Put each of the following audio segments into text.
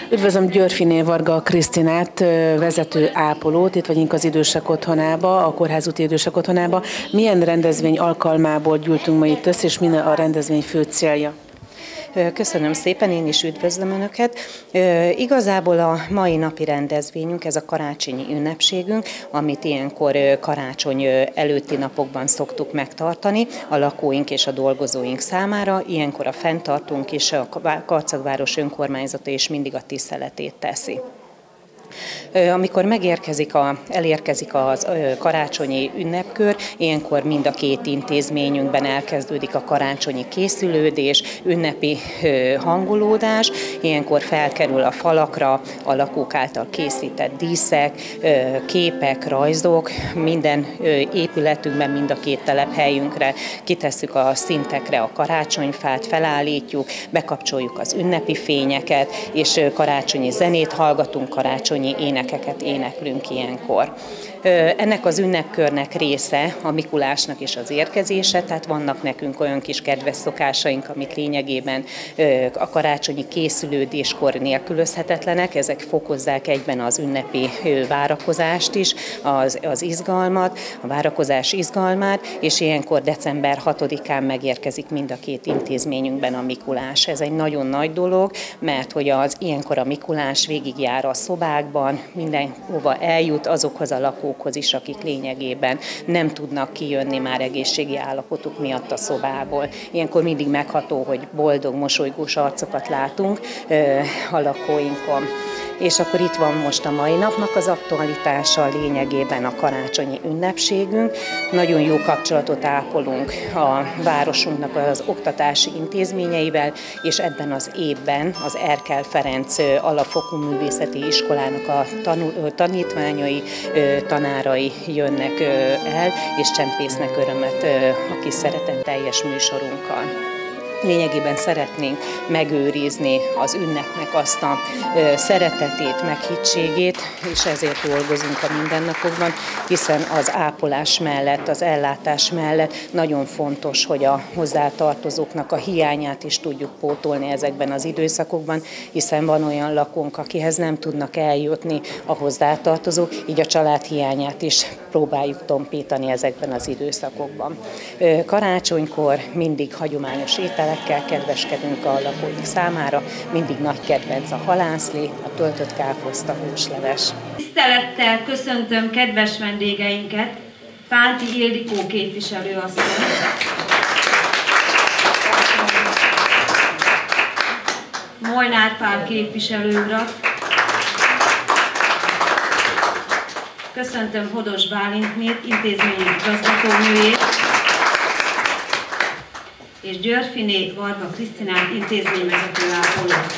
Üdvözlöm Györfiné Varga Krisztinát, vezető ápolót, itt vagyunk az idősek otthonába, a Kórházúti Idősek Otthonába. Milyen rendezvény alkalmából gyűltünk ma itt össze, és mi a rendezvény fő célja? Köszönöm szépen, én is üdvözlöm Önöket. Igazából a mai napi rendezvényünk, ez a karácsonyi ünnepségünk, amit ilyenkor karácsony előtti napokban szoktuk megtartani a lakóink és a dolgozóink számára. Ilyenkor a fenntartónk és a Karcagváros önkormányzata is mindig a tiszteletét teszi. Amikor elérkezik a karácsonyi ünnepkör, ilyenkor mind a két intézményünkben elkezdődik a karácsonyi készülődés, ünnepi hangolódás, ilyenkor felkerül a falakra a lakók által készített díszek, képek, rajzok, minden épületünkben, mind a két telephelyünkre kitesszük a szintekre a karácsonyfát, felállítjuk, bekapcsoljuk az ünnepi fényeket, és karácsonyi zenét hallgatunk, karácsonyi énekeket éneklünk ilyenkor. Ennek az ünnepkörnek része a Mikulásnak is az érkezése, tehát vannak nekünk olyan kis kedves szokásaink, amik lényegében a karácsonyi készülődéskor nélkülözhetetlenek, ezek fokozzák egyben az ünnepi várakozást is, az izgalmat, a várakozás izgalmát, és ilyenkor december 6-án megérkezik mind a két intézményünkben a Mikulás. Ez egy nagyon nagy dolog, mert hogy ilyenkor a Mikulás végigjár a szobákban, mindenhova eljut azokhoz a lakókhoz is, akik lényegében nem tudnak kijönni már egészségi állapotuk miatt a szobából. Ilyenkor mindig megható, hogy boldog, mosolygós arcokat látunk a lakóinkon. És akkor itt van most a mai napnak az aktualitása, lényegében a karácsonyi ünnepségünk. Nagyon jó kapcsolatot ápolunk a városunknak az oktatási intézményeivel, és ebben az évben az Erkel Ferenc Alapfokú Művészeti Iskolának a tanítványai, tanárai jönnek el, és csempésznek örömet a kis szeretetteljes műsorunkkal. Lényegében szeretnénk megőrizni az ünnepnek azt a szeretetét, meghittségét, és ezért dolgozunk a mindennapokban, hiszen az ápolás mellett, az ellátás mellett nagyon fontos, hogy a hozzátartozóknak a hiányát is tudjuk pótolni ezekben az időszakokban, hiszen van olyan lakónk, akihez nem tudnak eljutni a hozzátartozók, így a család hiányát is próbáljuk tompítani ezekben az időszakokban. Karácsonykor mindig hagyományos ételekkel kedveskedünk a lakóink számára, mindig nagy kedvenc a halászlé, a töltött káposzta, húsleves. Tisztelettel köszöntöm kedves vendégeinket, Fánti Ildikó képviselőasszony, Molnár Pál képviselő urat, köszöntöm Hodos Bálintnét, intézményi igazgatónőjét, és Györfiné Varga Krisztinát, intézményvezető ápolót.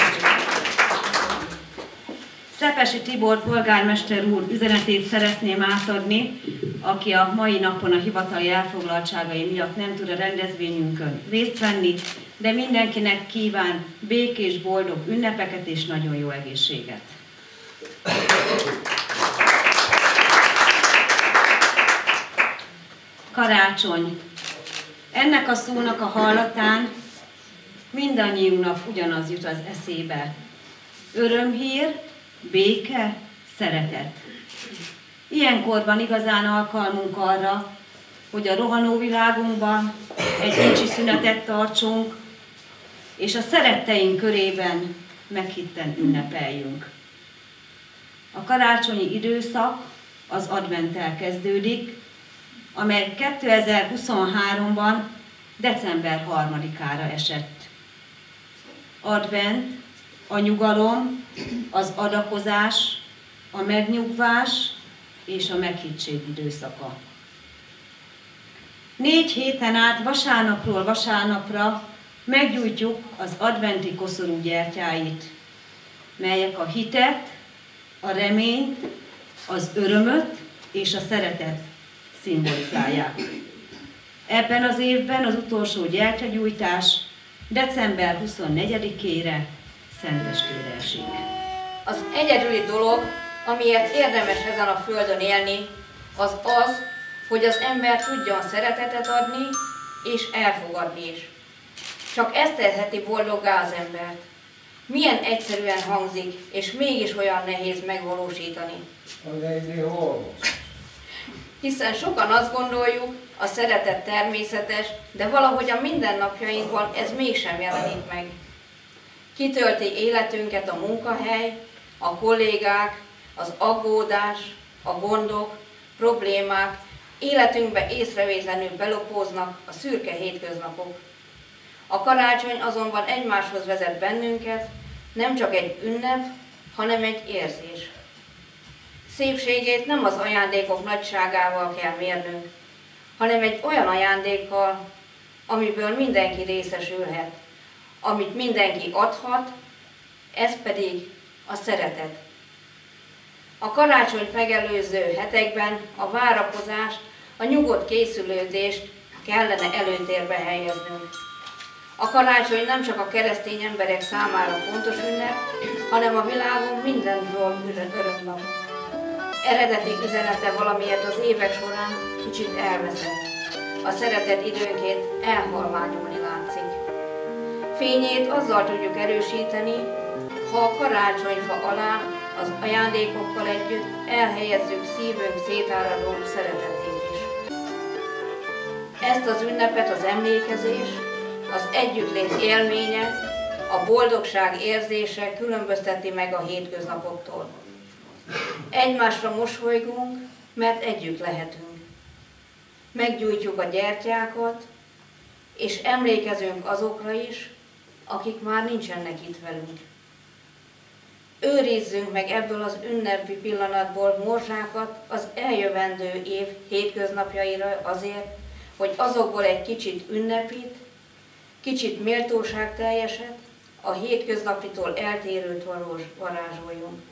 Szepesi Tibor polgármester úr üzenetét szeretném átadni, aki a mai napon a hivatali elfoglaltságai miatt nem tud a rendezvényünkön részt venni, de mindenkinek kíván békés, boldog ünnepeket és nagyon jó egészséget. Karácsony. Ennek a szónak a hallatán mindannyiunknak ugyanaz jut az eszébe. Örömhír, béke, szeretet. Ilyenkor van igazán alkalmunk arra, hogy a rohanó világunkban egy kicsi szünetet tartsunk, és a szeretteink körében meghitten ünnepeljünk. A karácsonyi időszak az adventtel kezdődik, amely 2023-ban december 3-ára esett. Advent, a nyugalom, az adakozás, a megnyugvás és a meghittség időszaka. 4 héten át vasárnapról vasárnapra meggyújtjuk az adventi koszorú gyertyáit, melyek a hitet, a reményt, az örömöt és a szeretet szimbolizálják. Ebben az évben az utolsó gyertyagyújtás december 24-ére, Szentestére esik. Az egyedüli dolog, amiért érdemes ezen a földön élni, az az, hogy az ember tudjon szeretetet adni és elfogadni is. Csak ez teheti boldoggá az embert. Milyen egyszerűen hangzik, és mégis olyan nehéz megvalósítani. Hiszen sokan azt gondoljuk, a szeretet természetes, de valahogy a mindennapjainkban ez mégsem jelenik meg. Kitölti életünket a munkahely, a kollégák, az aggódás, a gondok, problémák, életünkbe észrevétlenül belopóznak a szürke hétköznapok. A karácsony azonban egymáshoz vezet bennünket, nem csak egy ünnep, hanem egy érzés. Szépségét nem az ajándékok nagyságával kell mérnünk, hanem egy olyan ajándékkal, amiből mindenki részesülhet, amit mindenki adhat, ez pedig a szeretet. A karácsonyt megelőző hetekben a várakozást, a nyugodt készülődést kellene előtérbe helyeznünk. A karácsony nem csak a keresztény emberek számára fontos ünnep, hanem a világon mindenhol örömnap. Eredeti üzenete valamiért az évek során kicsit elveszett. A szeretet időnként elhalványulni látszik. Fényét azzal tudjuk erősíteni, ha a karácsonyfa alá az ajándékokkal együtt elhelyezzük szívünk szétáradó szeretetét is. Ezt az ünnepet az emlékezés, az együttlét élménye, a boldogság érzése különbözteti meg a hétköznapoktól. Egymásra mosolygunk, mert együtt lehetünk. Meggyújtjuk a gyertyákat, és emlékezünk azokra is, akik már nincsenek itt velünk. Őrizzünk meg ebből az ünnepi pillanatból morzsákat az eljövendő év hétköznapjaira azért, hogy azokból egy kicsit ünnepit, kicsit méltóságteljeset, a hétköznapitól eltérőt varázsoljon.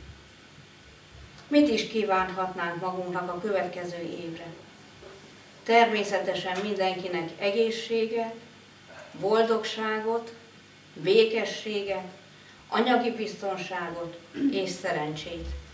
Mit is kívánhatnánk magunknak a következő évre? Természetesen mindenkinek egészséget, boldogságot, békességet, anyagi biztonságot és szerencsét.